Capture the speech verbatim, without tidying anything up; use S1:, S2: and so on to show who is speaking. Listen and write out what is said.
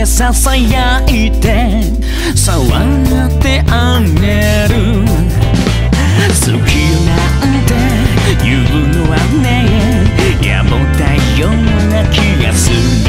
S1: でささやいて触ってあげる。好きなんて言うのはね、野暮だような気がする。